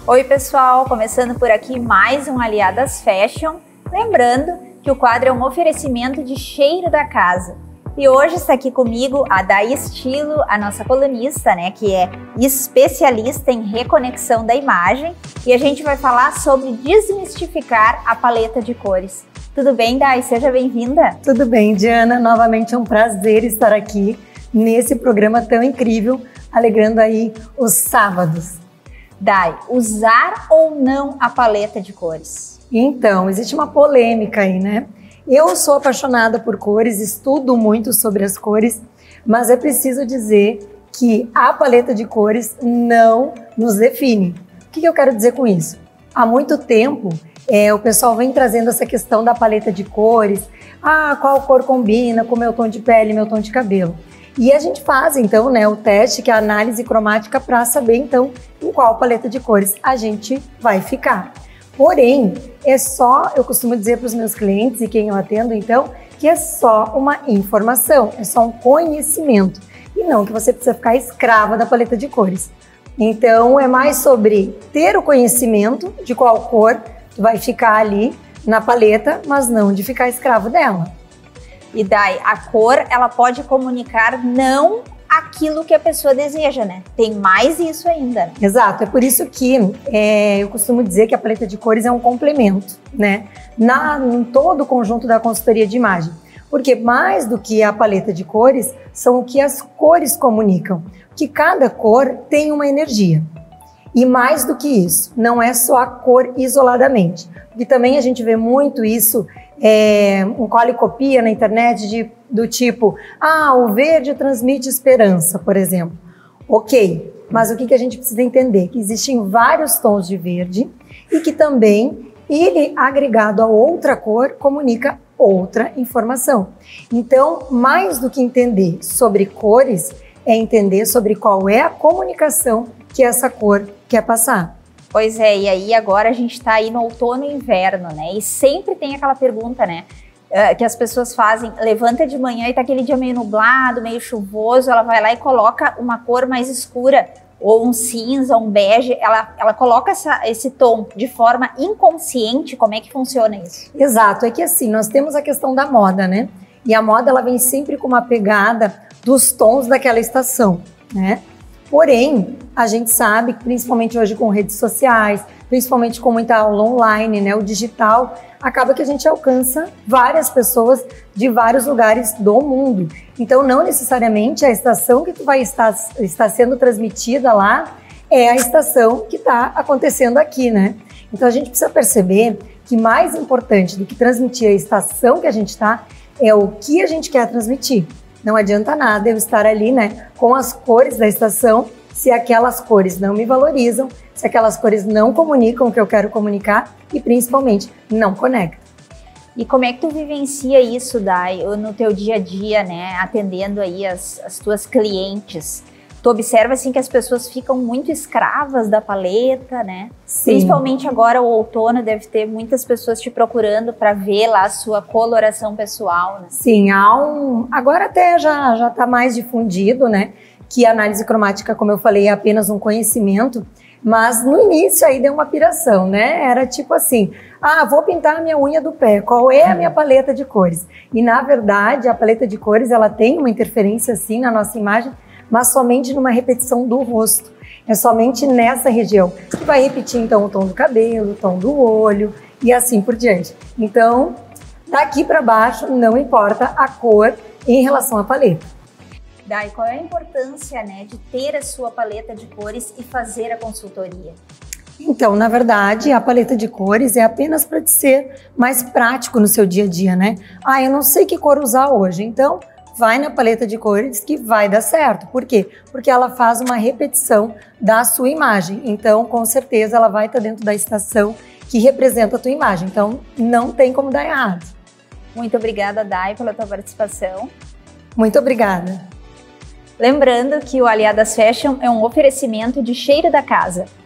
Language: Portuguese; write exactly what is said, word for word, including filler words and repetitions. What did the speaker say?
Oi pessoal, começando por aqui mais um Aliadas Fashion, lembrando que o quadro é um oferecimento de cheiro da casa. E hoje está aqui comigo a Day Estilo, a nossa colunista, né, que é especialista em reconexão da imagem, e a gente vai falar sobre desmistificar a paleta de cores. Tudo bem, Day? Seja bem-vinda. Tudo bem, Diana. Novamente é um prazer estar aqui nesse programa tão incrível, alegrando aí os sábados. Day, usar ou não a paleta de cores? Então, existe uma polêmica aí, né? Eu sou apaixonada por cores, estudo muito sobre as cores, mas é preciso dizer que a paleta de cores não nos define. O que eu quero dizer com isso? Há muito tempo, é, o pessoal vem trazendo essa questão da paleta de cores. Ah, qual cor combina com meu tom de pele, meu tom de cabelo? E a gente faz, então, né, o teste, que é a análise cromática, para saber, então, em qual paleta de cores a gente vai ficar. Porém, é só, eu costumo dizer para os meus clientes e quem eu atendo, então, que é só uma informação, é só um conhecimento. E não que você precisa ficar escrava da paleta de cores. Então, é mais sobre ter o conhecimento de qual cor tu vai ficar ali na paleta, mas não de ficar escravo dela. E daí, a cor, ela pode comunicar não aquilo que a pessoa deseja, né? Tem mais isso ainda. Né? Exato, é por isso que é, eu costumo dizer que a paleta de cores é um complemento, né? Na, em todo o conjunto da consultoria de imagem. Porque mais do que a paleta de cores, são o que as cores comunicam. Que cada cor tem uma energia. E mais do que isso, não é só a cor isoladamente. Porque também a gente vê muito isso, é, um cola e copia na internet de, do tipo, ah, o verde transmite esperança, por exemplo. Ok, mas o que, que a gente precisa entender? Que existem vários tons de verde e que também ele, agregado a outra cor, comunica outra informação. Então, mais do que entender sobre cores, é entender sobre qual é a comunicação que essa cor quer passar. Pois é, e aí agora a gente tá aí no outono e inverno, né? E sempre tem aquela pergunta, né? Uh, que as pessoas fazem, levanta de manhã e tá aquele dia meio nublado, meio chuvoso, ela vai lá e coloca uma cor mais escura, ou um cinza, um bege, ela, ela coloca essa, esse tom de forma inconsciente. Como é que funciona isso? Exato, é que assim, nós temos a questão da moda, né? E a moda, ela vem sempre com uma pegada dos tons daquela estação, né? Porém, a gente sabe que principalmente hoje com redes sociais, principalmente com muita aula online, né, o digital, acaba que a gente alcança várias pessoas de vários lugares do mundo. Então, não necessariamente a estação que tu vai estar, estar sendo transmitida lá é a estação que está acontecendo aqui, né? Então, a gente precisa perceber que mais importante do que transmitir a estação que a gente está é o que a gente quer transmitir. Não adianta nada eu estar ali, né, com as cores da estação, se aquelas cores não me valorizam, se aquelas cores não comunicam o que eu quero comunicar e, principalmente, não conectam. E como é que tu vivencia isso, Day, no teu dia a dia, né, atendendo aí as, as tuas clientes? Tu observa, assim, que as pessoas ficam muito escravas da paleta, né? Sim. Principalmente agora o outono, deve ter muitas pessoas te procurando para ver lá a sua coloração pessoal, né? Sim, há um... agora até já já está mais difundido, né? Que a análise cromática, como eu falei, é apenas um conhecimento, mas no início aí deu uma piração, né? Era tipo assim, ah, vou pintar a minha unha do pé, qual é a minha paleta de cores? E na verdade, a paleta de cores, ela tem uma interferência sim na nossa imagem, mas somente numa repetição do rosto. É somente nessa região que vai repetir, então, o tom do cabelo, o tom do olho e assim por diante. Então, daqui para baixo, não importa a cor em relação à paleta. Day, qual é a importância, né, de ter a sua paleta de cores e fazer a consultoria? Então, na verdade, a paleta de cores é apenas para ser mais prático no seu dia a dia, né? Ah, eu não sei que cor usar hoje, então vai na paleta de cores que vai dar certo. Por quê? Porque ela faz uma repetição da sua imagem. Então, com certeza, ela vai estar dentro da estação que representa a tua imagem. Então, não tem como dar errado. Muito obrigada, Day, pela tua participação. Muito obrigada. Lembrando que o Aliadas Fashion é um oferecimento de cheiro da casa.